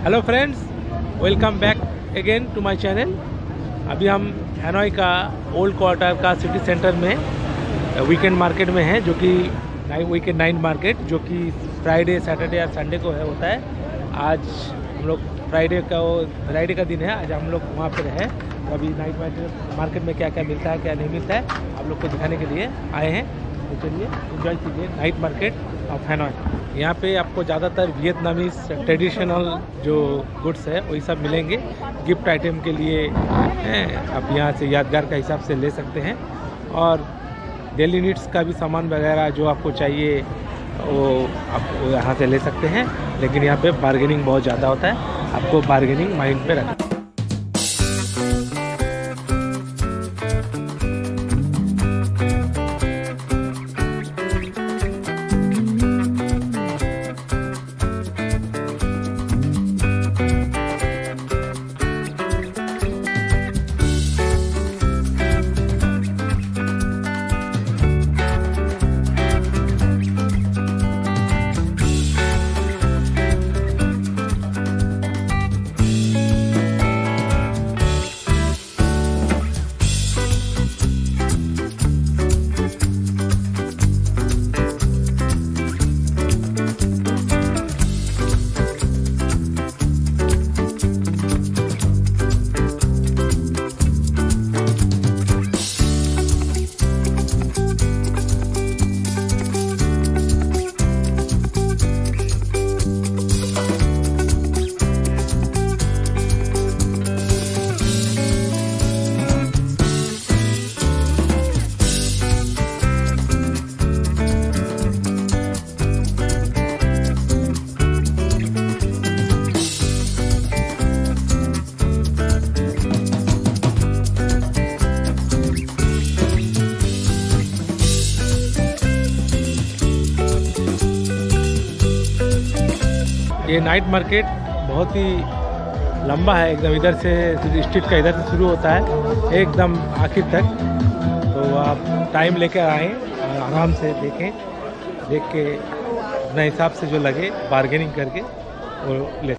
Hello friends, welcome back again to my channel. अभी हम Hanoi का ओल्ड क्वार्टर का सिटी सेंटर में वीकेंड मार्केट में है, जो कि वीकेंड नाइट मार्केट, जो कि फ्राइडे, सैटरडे और संडे को होता है। आज हम लोग फ्राइडे का दिन है, आज हम लोग वहाँ पर है। तो अभी नाइट मार्केट में क्या क्या मिलता है, क्या नहीं मिलता है, आप लोग को दिखाने के लिए आए हैं। तो चलिए एंजॉय कीजिए नाइट मार्केट ऑफ हैनोई। यहाँ पे आपको ज़्यादातर वियतनामीज ट्रेडिशनल जो गुड्स है वही सब मिलेंगे। गिफ्ट आइटम के लिए आप यहाँ से यादगार का हिसाब से ले सकते हैं, और डेली नीड्स का भी सामान वगैरह जो आपको चाहिए वो आप यहाँ से ले सकते हैं। लेकिन यहाँ पे बार्गेनिंग बहुत ज़्यादा होता है, आपको बार्गेनिंग माइंड पे रखना। ये नाइट मार्केट बहुत ही लंबा है, एकदम इधर से स्ट्रीट का इधर से शुरू होता है एकदम आखिर तक। तो आप टाइम लेकर आएँ और आराम से देख के अपने हिसाब से जो लगे बार्गेनिंग करके वो ले।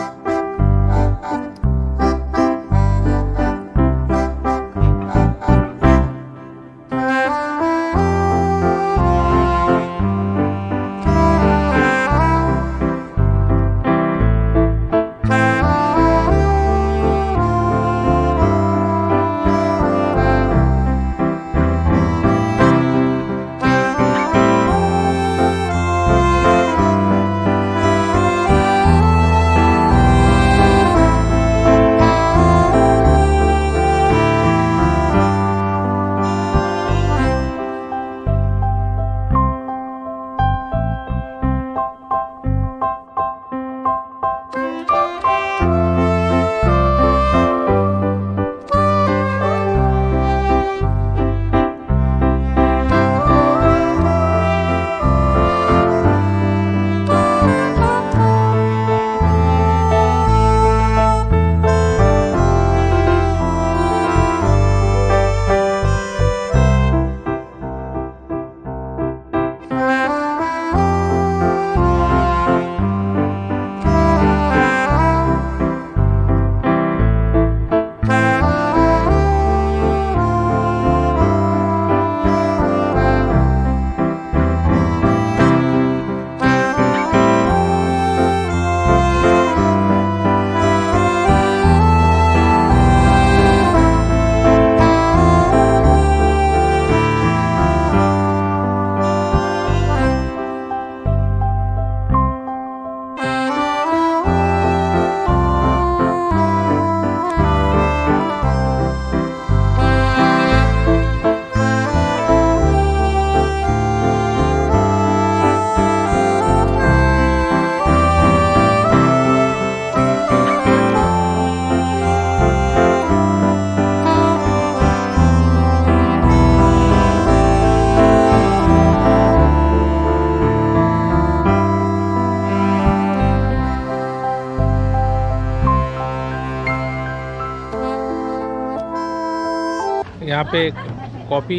यहाँ पे कॉफ़ी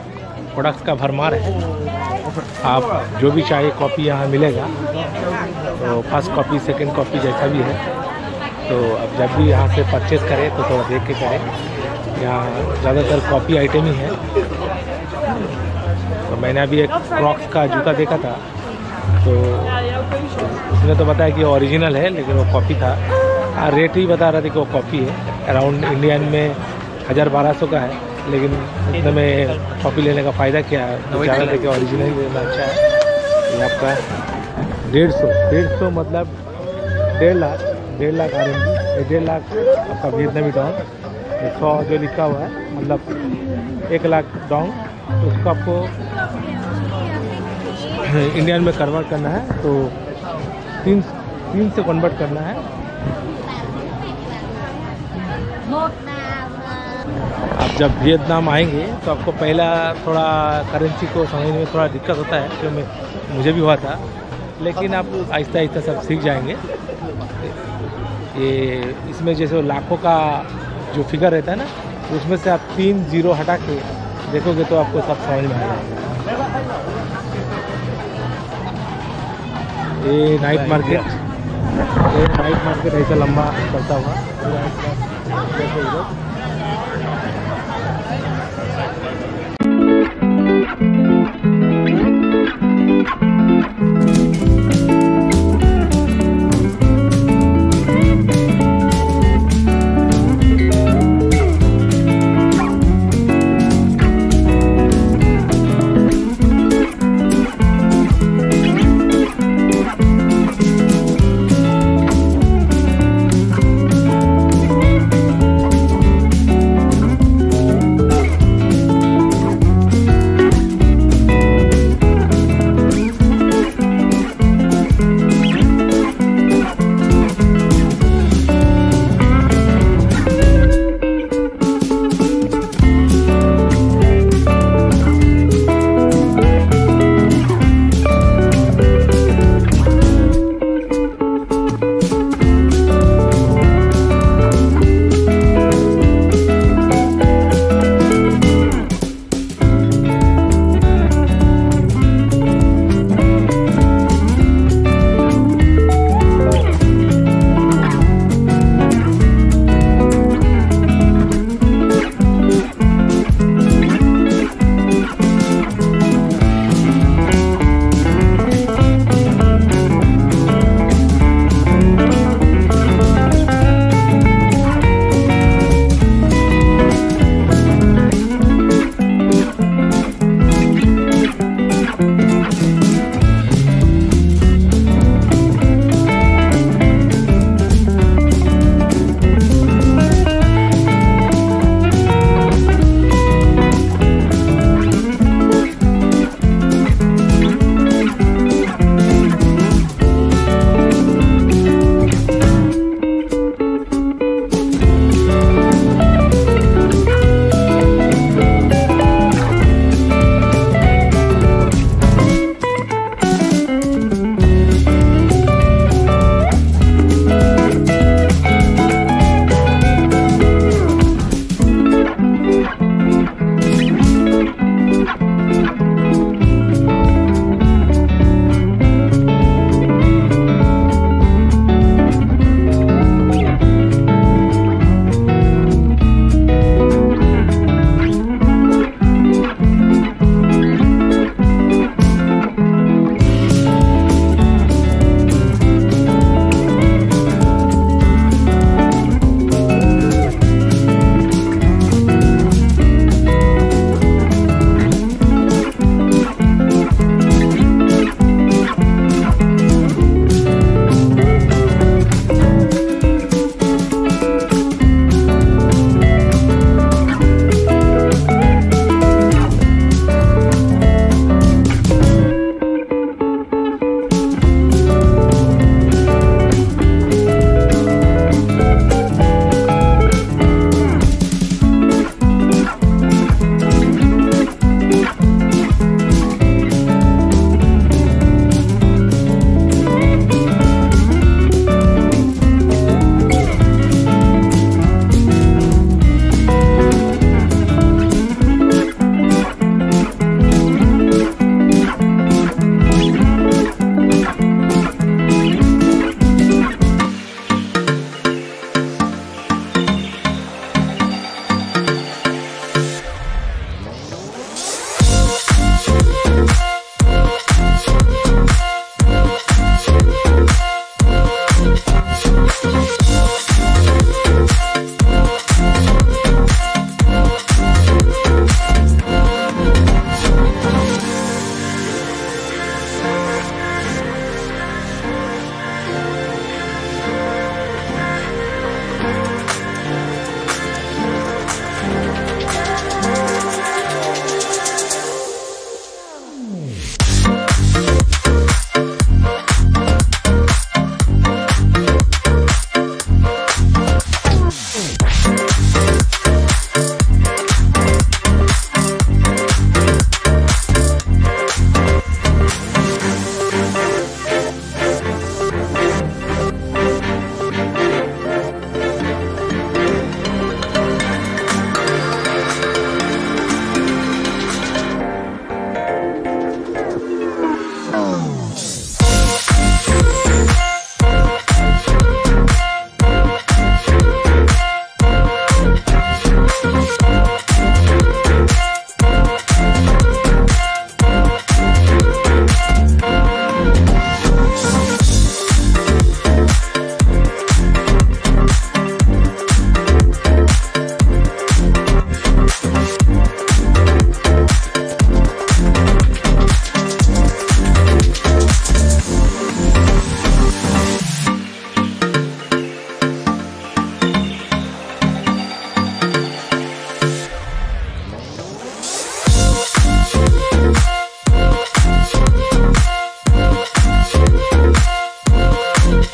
प्रोडक्ट्स का भरमार है, आप जो भी चाहिए कॉफ़ी यहाँ मिलेगा। तो फर्स्ट कॉपी सेकंड कॉपी जैसा भी है। तो अब जब भी यहाँ से परचेज़ करें तो थोड़ा देख के करें। यहाँ ज़्यादातर कॉपी आइटम ही है। तो मैंने अभी एक क्रॉक्स का जूता देखा था, तो उसने तो बताया कि वो ओरिजिनल है लेकिन वो कॉपी था। रेट ही बता रहा था कि वो कॉपी है। अराउंड इंडियन में 1000-1200 का है, लेकिन इतने में कॉपी लेने का फ़ायदा क्या है? तो ज़्यादा देखिए ओरिजिनल लेना अच्छा है। ये आपका 150 मतलब 1.5 लाख RMB, 1.5 लाख आपका वियतनामी डॉन्ग। 100 जो लिखा हुआ है मतलब 1 लाख डॉन्ग, तो उसको आपको इंडियन में कन्वर्ट करना है, तो 3 से कन्वर्ट करना है। आप जब वियतनाम आएंगे तो आपको पहला थोड़ा करेंसी को समझने में थोड़ा दिक्कत होता है, क्योंकि मुझे भी हुआ था, लेकिन आप आहिस्ता आहिस्ता सब सीख जाएंगे। ये इसमें जैसे लाखों का जो फिगर रहता है ना, उसमें से आप 3 जीरो हटा के देखोगे तो आपको सब समझ में आ जाएगा। ये नाइट मार्केट ऐसा लंबा चलता हुआ जैसे इधर।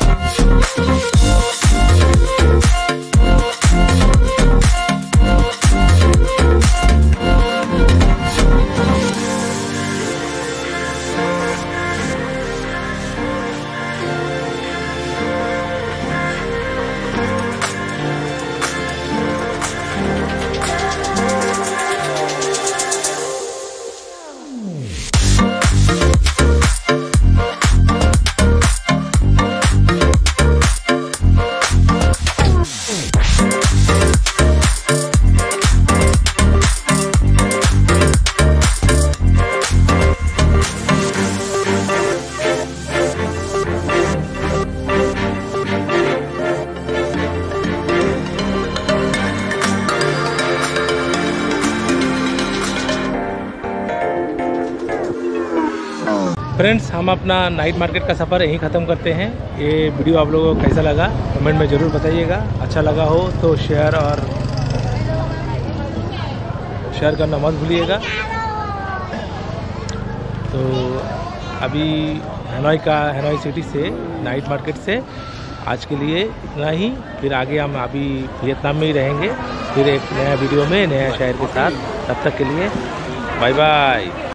फ्रेंड्स, हम अपना नाइट मार्केट का सफ़र यहीं ख़त्म करते हैं। ये वीडियो आप लोगों को कैसा लगा कमेंट में ज़रूर बताइएगा। अच्छा लगा हो तो शेयर करना मत भूलिएगा। तो अभी हनोई सिटी से नाइट मार्केट से आज के लिए इतना ही। फिर आगे हम अभी वियतनाम में ही रहेंगे, फिर एक नया वीडियो में नया शहर के साथ। तब तक के लिए बाय बाय।